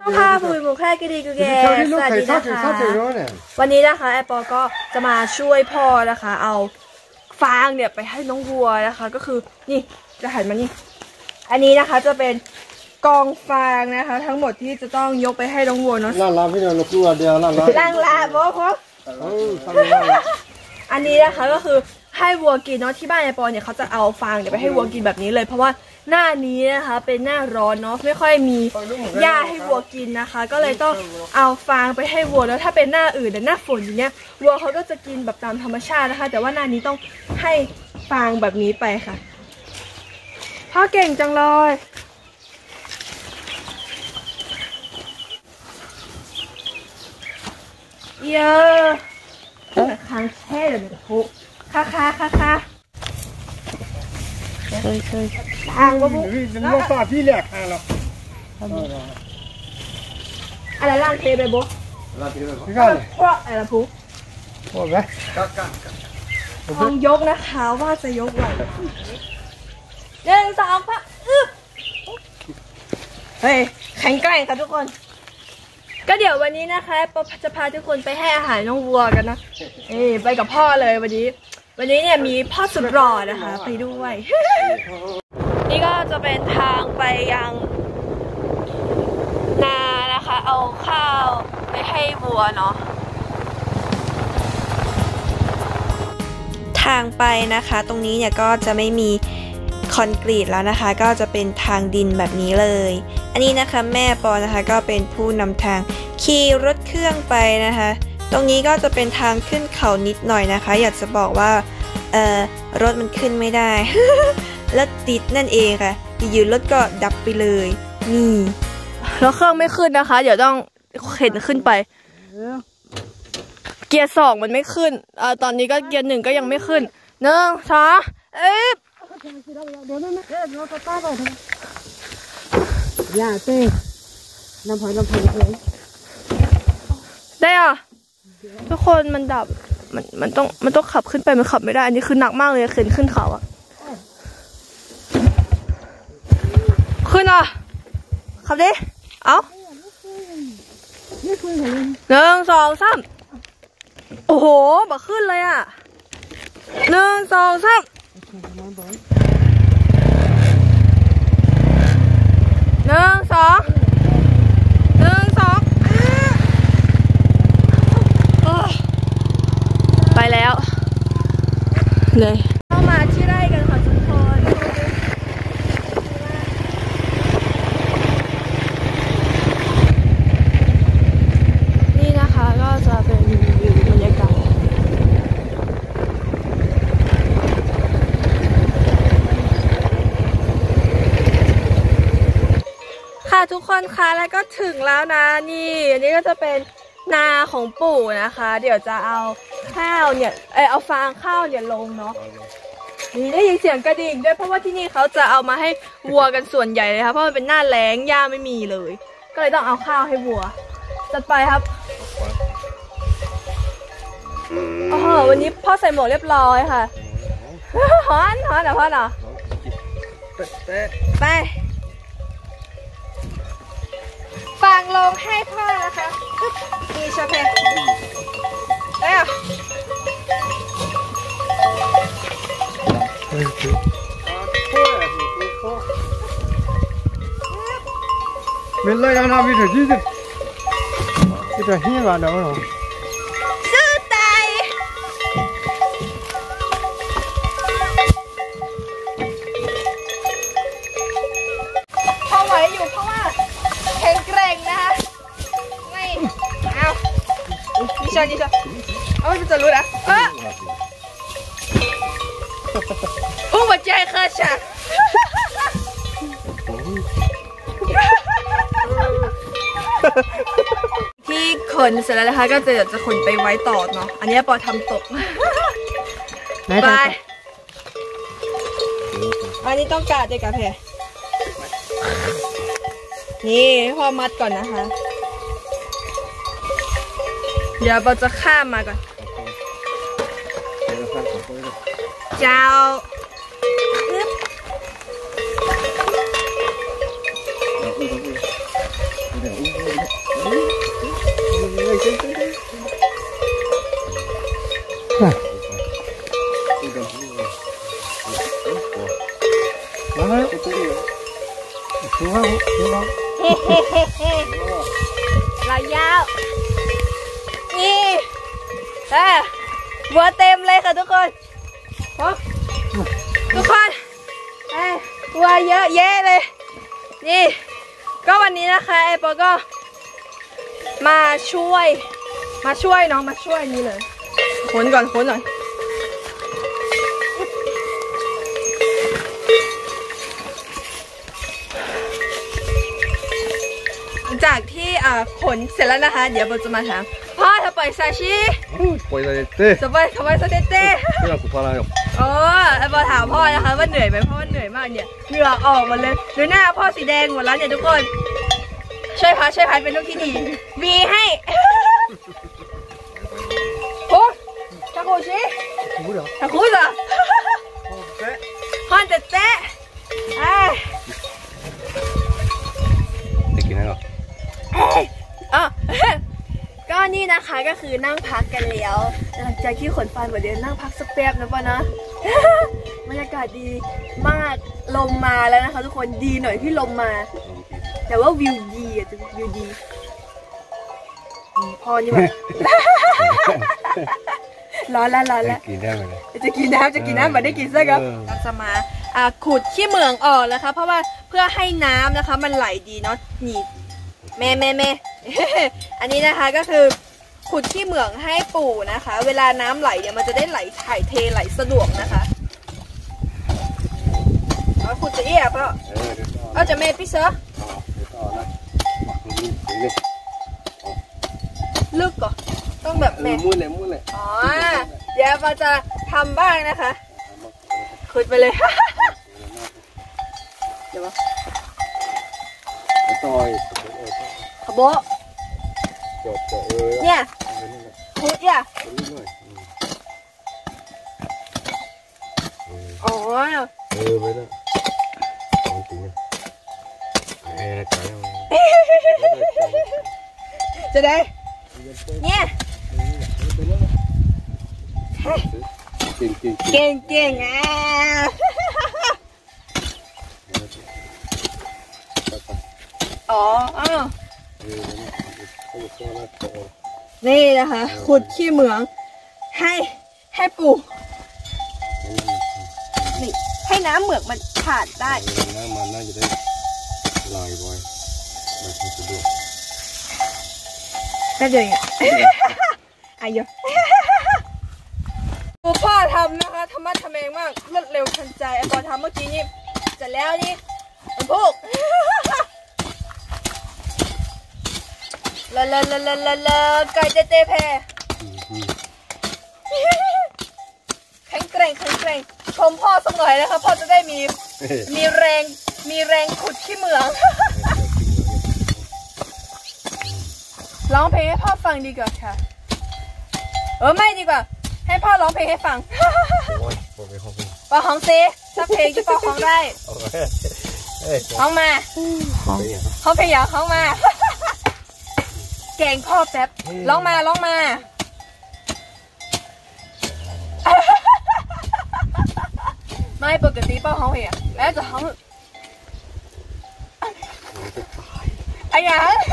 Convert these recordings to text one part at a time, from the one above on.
ค่ะผู้บุกแค่กิดีกูแกสวัสดีนะคะวันนี้นะคะแอปเปิลก็จะมาช่วยพ่อนะคะเอาฟางเนี่ยไปให้น้องวัวนะคะก็คือนี่จะหันมานี่อันนี้นะคะจะเป็นกองฟางนะคะทั้งหมดที่จะต้องยกไปให้น้องวัวเนาะล่างพี่น้องกลัวเดียวล่างเพราะอันนี้นะคะก็คือให้วัวกินเนาะที่บ้านไอปอเนี่ยเขาจะเอาฟางเนี่ยไปให้วัวกินแบบนี้เลยเพราะว่าหน้านี้นะคะเป็นหน้าร้อนเนาะไม่ค่อยมีหญ้าให้วัวกินนะคะก็เลยต้องเอาฟางไปให้วัวแล้วถ้าเป็นหน้าอื่นหน้าฝนอย่างเงี้ยวัวเขาก็จะกินแบบตามธรรมชาตินะคะแต่ว่าหน้านี้ต้องให้ฟางแบบนี้ไปค่ะพ่อเก่งจังเลยเยอะค้างแช่เลยทุกค่ะเคยทางว่าบุกน้องฝาพี่แหลกทางเราอะไรล่างเทไปบุกล่างเทไปบุกเพราะอะไรพุกโอ้ยไหมลองยกนะคะว่าจะยกไหว1 2 เฮ้ยแข็งแกร่งค่ะทุกคนก็เดี๋ยววันนี้นะคะจะพาทุกคนไปให้อาหารน้องวัวกันนะไปกับพ่อเลยวันนี้เนี่ยมีพ่อสุดหล่อนะคะไปด้วย นี่ก็จะเป็นทางไปยังนานะคะเอาข้าวไปให้วัวเนาะทางไปนะคะตรงนี้เนี่ยก็จะไม่มีคอนกรีตแล้วนะคะก็จะเป็นทางดินแบบนี้เลยอันนี้นะคะแม่ปอนะคะก็เป็นผู้นำทางขี่รถเครื่องไปนะคะตรงนี้ก็จะเป็นทางขึ้นเขานิดหน่อยนะคะอยากจะบอกว่ารถมันขึ้นไม่ได้ รถติดนั่นเองค่ะอยู่รถก็ดับไปเลยนี่แล้วเครื่องไม่ขึ้นนะคะเดี๋ยวต้องเข็นขึ้นไปเกียร์2มันไม่ขึ้นตอนนี้ก็เกียร์1ก็ยังไม่ขึ้น1 2 อย่าเต้น้ำพอยเลยได้อ่ะทุกคนมันดับมันต้องขับขึ้นไปมันขับไม่ได้อันนี้คือหนักมากเลยเข็นขึ้นเขาอ่ะขึ้นอ่ะขับดิเอา1 2 3โอ้โหบักขึ้นเลยอ่ะ1 2 3ไปแล้วเลยเข้ามาที่ไร่กันค่ะทุกคนนี่นะคะก็จะเป็นวิวบรรยากาศค่ะทุกคนคะแล้วก็ถึงแล้วนะนี่อันนี้ก็จะเป็นนาของปู่นะคะเดี๋ยวจะเอาข้าวเนี่ยเอาฟางข้าวเนี่ยลงเนาะนี่ได้ยินเสียงกระดิ่งด้วยเพราะว่าที่นี่เขาจะเอามาให้วัวกันส่วนใหญ่เลยค่ะเพราะมันเป็นหน้าแล้งหญ้าไม่มีเลยก็เลยต้องเอาข้าวให้วัวจัดไปครับโอ้โหวันนี้พ่อใส่หมวกเรียบร้อยค่ะฮอนเหรอพ่อเหรอไปฟางลงให้พ่อนะคะนี่ชาเพเป็นไรกันนะพี่เถอะที่จะเฮี้ยกันเดี๋ยวมั้งซื้อไตพอไหวอยู่เพราะว่าแข็งแกร่งนะคะไม่เอาดิฉันเอาจะรู้นะหัวใจเคยฉันที่ขนเสร็จแล้วนะคะก็จะขนไปไว้ต่อเนาะอันนี้ปอทำตกไปอันนี้ต้องการเด็กกับเพนี่พอมัดก่อนนะคะเดี๋ยวปอจะข้ามมาก่อนเจ้าลายยาวนี่วัวเต็มเลยค่ะทุกคนทุกคนวัวเยอะแยะเลยนี่ก็วันนี้นะคะไอปอก็มาช่วยน้องมาช่วยนี่เลยขนก่อนหลังจากที่ขนเสร็จแล้วนะคะเดี๋ยวโบจะมาถามพ่อถ้าปล่อยซาชิปล่อยอะไรเต้สบายซาเต้ไม่เอากูพาอะไรหรอกไอ้บอถามพ่อนะคะว่าเหนื่อยไหมเพราะว่าเหนื่อยมากเนี่ยเหงื่อออกหมดเลยดูหน้าพ่อสีแดงหมดแล้วเนี่ยทุกคนช่วยพัดเป็นลูกที่ดีวีให้โอ้ตะโกชิตะคุยเหรอฮอนเตะจะกินอะไรหรอก็นี่นะคะก็คือนั่งพักกันแล้วหลังจากที่ขนฟันหมดเดี๋ยวนั่งพักสักแป๊บนะป่ะนะบรรยากาศดีมากลมมาแล้วนะคะทุกคนดีหน่อยที่ลมมาแต่ว่าวิวดีอ่ะวิวดีพอนี่แบบร้อนแล้วกินได้ไหมจะกินน้ำมาได้กินซะครับจะมาขุดขี้เหมืองออกนะคะเพราะว่าเพื่อให้น้ำนะคะมันไหลดีเนาะนี่แม่อันนี้นะคะก็คือขุดขี้เหมืองให้ปู่นะคะเวลาน้ำไหลเนี่ยมันจะได้ไหลถ่ายเทไหลสะดวกนะคะขุดจะเอี่ยป่ะเอาจะเมย์พี่เสือลึกก่อนต้องแบบแม่มุ่นเลยอ๋อเดี๋ยวเราจะทำบ้างนะคะขุดไปเลยเดี๋ยวต่อยขบเนี่ยขุดเนี่ยอ๋อไปแล้วของจริงจะได้เนี่ยเก่งอ๋อนี่นะคะขุดขี้เหมืองให้ปู่นี่ให้น้ำเหมืองมันผ่านได้น้ำมันน่าจะได้ลอยไว้ไม่สะดวกได้เลยอายุพ่อทำนะคะธรรมะทำเองมากรวดเร็วทันใจไอ้ตอนทำเมื่อกี้นี่เสร็จแล้วนี่มันพุกละไก่เต้แพแข็งแกร่งชมพ่อสักหน่อยนะคะพ่อจะได้มีแรงขุดขี้เหมืองร้องเพลงให้พ่อฟังดีกว่าค่ะไม่ดีกว่าให้พ่อร้องเพลงให้ฟังป้าฮ้องซิถ้าเพลงที่ป้าฮ้องได้ฮ้องมาฮ้องเพลงอย่างฮ้องมาเก่งพ่อแป๊บร้องมาไม่ปกติป้าฮ้องเพลงแล้วจะฮ้องอะไร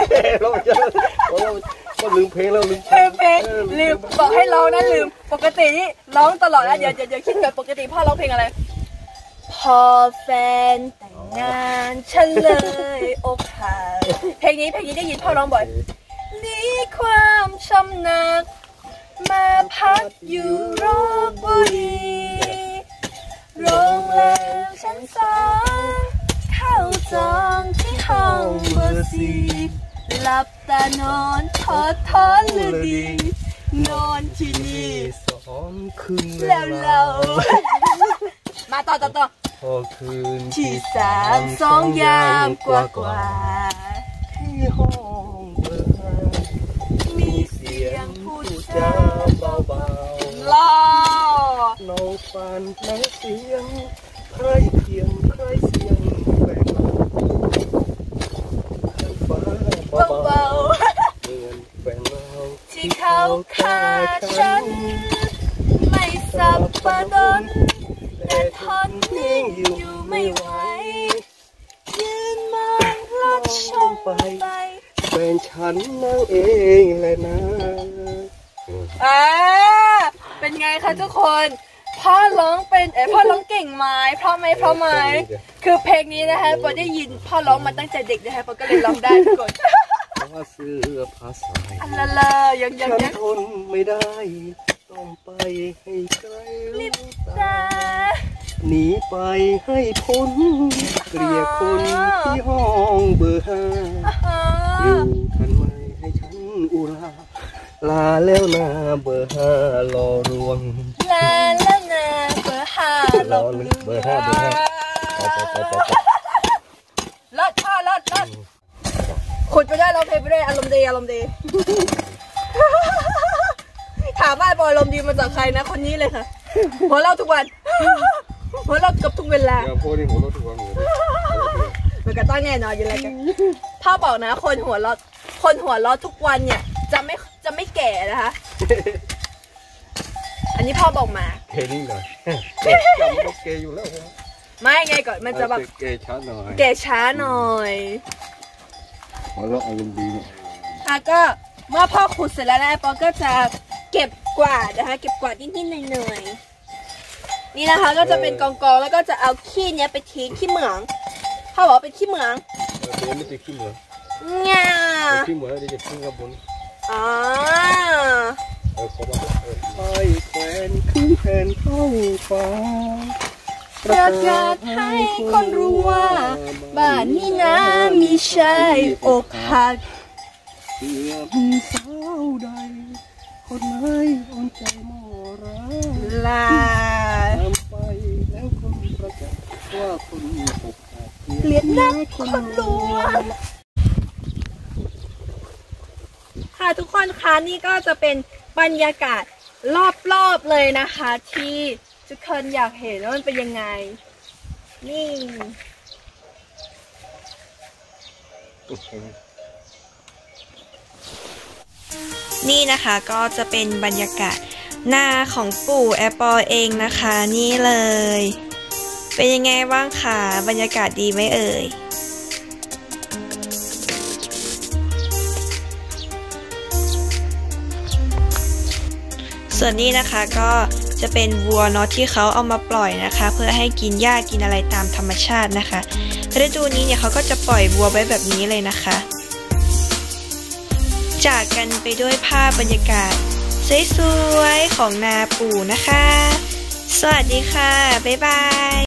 ก็ลืมเพลงแล้วลืมบอกให้ร้องนะลืมปกติร้องตลอดนะอย่าคิดแบบปกติพ่อร้องเพลงอะไรพอแฟนแต่งงานฉันเลยอกหักเพลงนี้ได้ยินพ่อร้องบ่อยนี่ความช้ำหนักมาพักอยู่รบบุรีโรงแรมชั้น2เข้าจองที่ห้องเบอร์4หลับตานอนทอดเลยดีนอนที่นี่ 2 คืนแล้วเรามาต่อพอคืนที่3 2 ยามกว่าที่ห้องเบอร์5มีเสียงพูดจาเบาๆล่อน้องฟันน้องเสียงใครเสียงแบ่งฟ้าเบาฉันไม่สับปะรดแต่ทนนิ่งอยู่ไม่ไหวยืนมองรถชมไปเป็นฉันนั่งเองแหละนะเป็นไงคะทุกคนพ่อร้องเป็นพ่อร้องเก่งไหมเพราะไหมคือเพลงนี้นะคะพอได้ยินพ่อร้องมาตั้งแต่เด็กนะคะพอก็เลยร้องได้ทุกคนเพราะว่าเสื้อผ้าสายอันละยังฉันทนไม่ได้ต้องไปให้ไกลลิบตาหนีไปให้พ้นเกลียคนที่ห้องเบอร์5อยู่ทันไหมให้ฉันอุราลาแล้วนะเบอร์5รอรวงลาแล้วนะเบอร์5รอเบอร์5 ลดพ่อลดขุดไปได้ร้องเพลงไปได้อารมณ์ดีถามว่าบอยอารมณ์ดีมาจากใครนะคนนี้เลยค่ะหัวเราทุกวันหัวเรากับทุกเวลาพูดที่หัวเราทุกวันมันก็ต้องแน่นอนอยู่แล้วกันพ่อบอกนะคนหัวเราทุกวันเนี่ยจะไม่แก่นะคะอันนี้พ่อบอกมาเกย์นี่หน่อยจำว่าเกย์อยู่แล้วไม่ไงก่อนมันจะแบบเกย์ช้าหน่อยหัวเราอารมณ์ดีเนี่ยก็เมื่อพ่อขุดเสร็จแล้วนะปอก็จะเก็บกวาดนะคะเก็บกวาดนิดๆหน่อยๆนี่นะคะก็จะเป็นกองๆแล้วก็จะเอาขี้เนี้ยไปทิ้งขี้เหมืองพ่อบอกเป็นขี้เหมืองไม่ใช่ขี้เหมืองเนี่ยขี้เหมืองเดี๋ยวจะทิ้งกับบนไปแขวนขึ้นแผ่นเข้าฟ้าประกาศให้คนรู้ว่าบ้านนี้นะมีชายอกหักเสื่อมสาวใดคนให้อ่อนใจมอรักลาทำไปแล้วคนประกาศว่าคนอกหักเกลียดนักคนรู้ค่ะทุกคนคะนี่ก็จะเป็นบรรยากาศรอบๆเลยนะคะที่ทุกคนอยากเห็นว่ามันเป็นยังไงนี่นะคะก็จะเป็นบรรยากาศหน้าของปู่แอปเปิลเองนะคะนี่เลยเป็นยังไงบ้างคะบรรยากาศดีไหมเอ่ยส่วนนี้นะคะก็จะเป็นวัวเนาะที่เขาเอามาปล่อยนะคะเพื่อให้กินหญ้ากินอะไรตามธรรมชาตินะคะฤดูนี้เนี่ยเขาก็จะปล่อยวัวไว้แบบนี้เลยนะคะจากกันไปด้วยภาพบรรยากาศสวยๆของนาปู่นะคะสวัสดีค่ะบ๊ายบาย